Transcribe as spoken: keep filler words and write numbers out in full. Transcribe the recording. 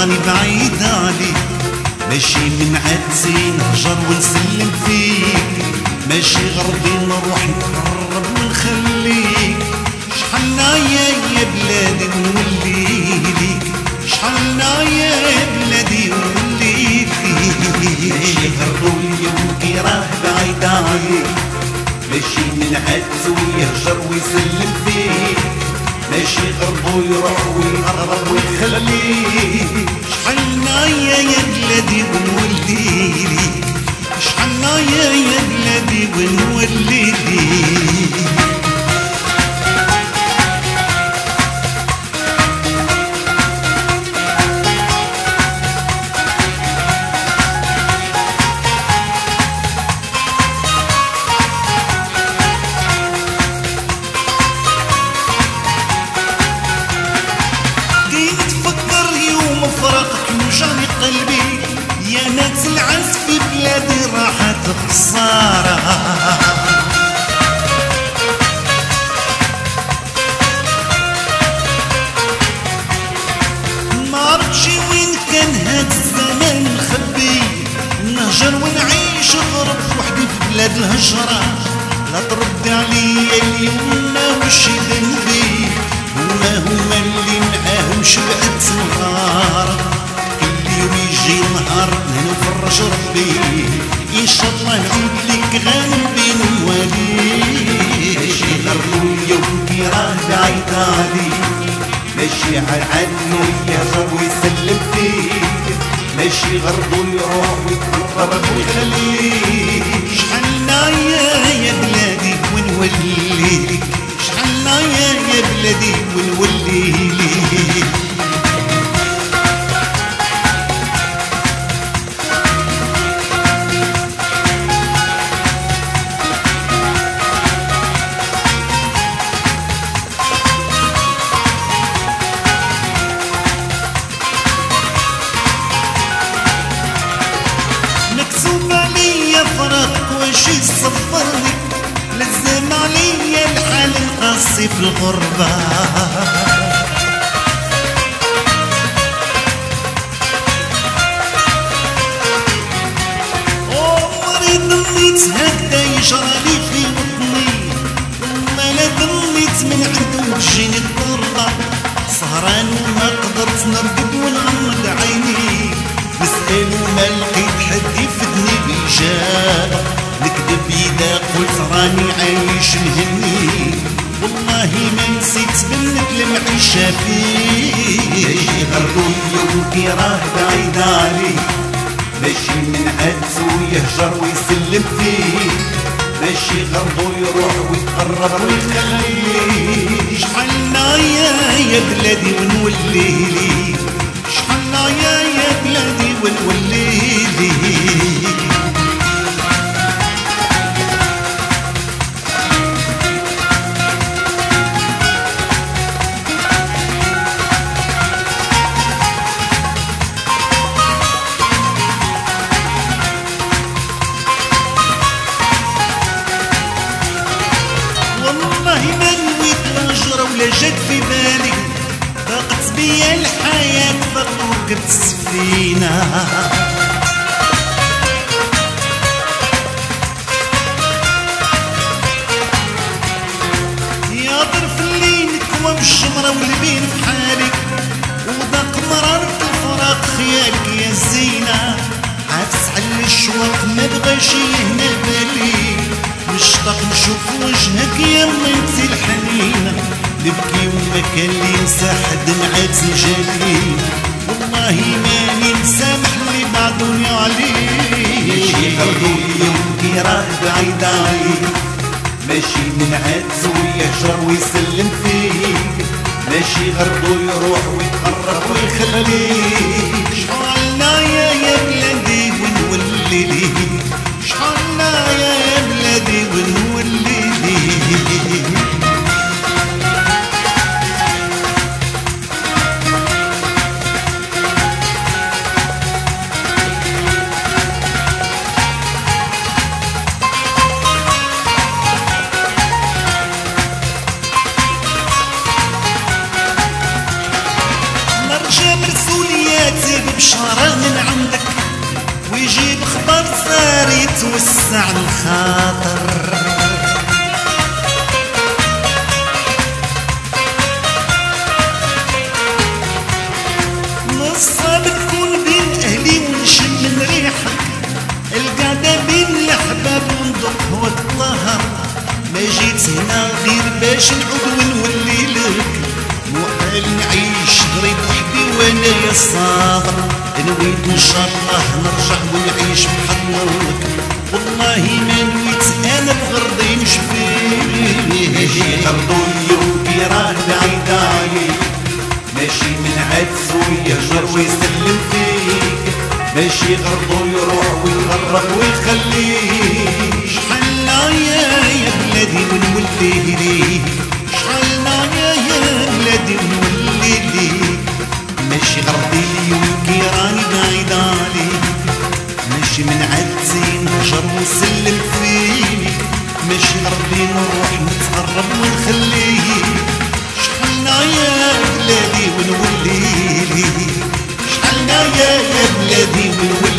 راني بعيد عليك، ماشي من عدسي نهجر ونسلم فيك، ماشي غربي نروح نقرب ونخليك، شحالنا يا يا بلادي نولي ليك، شحالنا يا بلادي نولي ليك، ماشي غربي اليوم كي راه بعيد عليك، ماشي من عدسو يهجر ويسلم فيك، ماشي غربو يروح ويقرب ويخليك، شحالنا يا يا بلادي ونولي ليك، شحالنا يا يا بلادي ونولي ليك. يوجعني قلبي يا ناس العز في بلادي راحت خسارة، ما عرفتش وين كان هاد الزمان مخبي، نهجر ونعيش غرب وحدي في بلاد الهجرة، لا تردي عليا اليوم ما وش ذنبي، هما هما اللي معاهم شبعت نهار، ويجي نهار نفرج ربي ان شاء الله نعود لك غنبي نواليك، ماشي غربو اليوم كي راه بعيد عليك، ماشي عنو يهجر ويسلم فيك، ماشي غربو يروح ويتقرب ويخليك، شحالنا يا يا بلادي ونولي ليك، شحالنا يا يا بلادي ونولي ليك. واش يصبرني لزم عليا الحال القاسي في الغربة، عمري ظنيت هكذا يجرالي في وطني، وما لا ظنيت من عنده تجيني الضربة، سهران وما قدرت نرقد ونغمض عيني، نسأل وما لقيت حد يفدني بإجابة، نكذب إذا قلت راني عايش مهني، والله ما نسيت بنت المعيشة فيه، ماشي غربو اليوم كي راه بعيد عليك، ماشي من عدسو يهجر ويسلم فيك، ماشي غربو يروح ويتقرب ويخليك، شحالنا يا يا بلادي ونولي ليك، شحالنا يا يا بلادي ونولي ليك. ولا جات في بالي ضاقت بيا الحياة فوقت السفينة، يا ظرف اللي نكوى بالشمرة والبين في حالي، وضاق مرار في الفراق خيالك يا الزينة، عافس على الشواق ما بغاش يهنا بالي، مشتاق نشوف وجهك يا ميتي الحنينة، نبكي وما كان لي مساحة دمعات جالي، والله ماني مسامح اللي بعدوني عليك، ماشي غربو اليوم كي راه بعيد عليك، ماشي من عدسو يهجر ويسلم فيك، ماشي غربو يروح ويتقرب ويخليك، شحالنا يا يا بلادي ونولي ليك، شحالنا يا بلادي ونولي ليك. مرسولي بشارة من عندك ويجيب خبر ساري يتوسع الخاطر. نصاب تكون بين اهلي ونشم من ريحك، القعدة بين الاحباب ونذوق هو الطهر. ما جيت هنا غير باش نعود ونولي لك، وحال نعيش غريب وحدي وانا يا صابر. نويت ان شاء الله نرجع ونعيش بحضنك، والله ما نويت انا بغرضي نشفيه. ماشي غرضي وكي راه بعيد عليك، ماشي من عدس ويهجر ويسلم فيك، ماشي غرضو يروح ويغرق ويخليك. شحالنا يا يا بلادي ونولي ليك، شحالنا يا يا بلادي ونولي ليك. ماشي غرضي وكي راني بعيد عليك، ماشي من عدسي نهجر ونسلم فيك، ماشي غرضي نروح نتقرب ونخليك. شحالنا يا بلادي ونولي ليك، شحالنا يا يا بلادي ونولي